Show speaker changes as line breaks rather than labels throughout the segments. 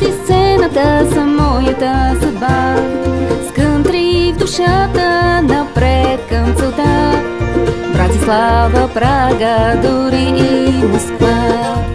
и сцената са моята съдба. С кънтри в душата, напред към целта. Братислава, Прага, дори и Москва.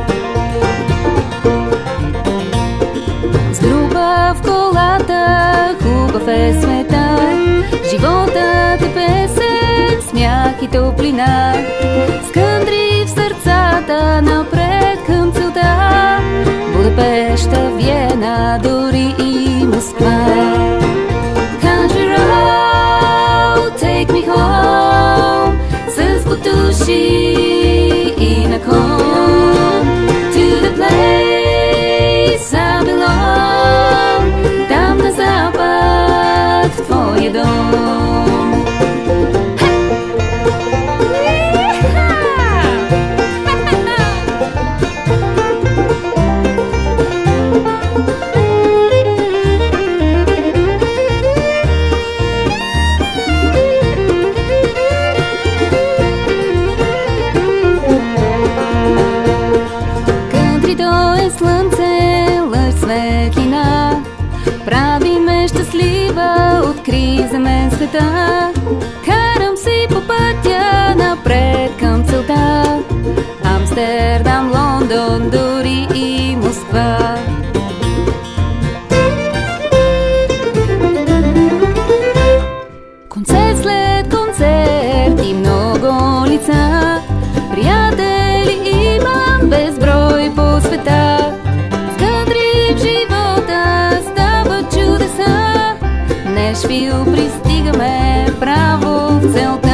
С друга в колата, хубав е света. Животът е песен, смях и топлина. С кънтри в сърцата, напред към целта. Будапеща, Виена, дори и Москва. Country road, take me home. С бутуши и на кон. To the place I belong. Там на запад, в твоя дом. Прави ме щастлива, откри за мен света. Карам си по пътя, напред към целта. Амстердам, Лондон, дори и Москва. Концерт след концерт и много лица. Приятели имам безброй по света. Нешвил пристигаме право в целта.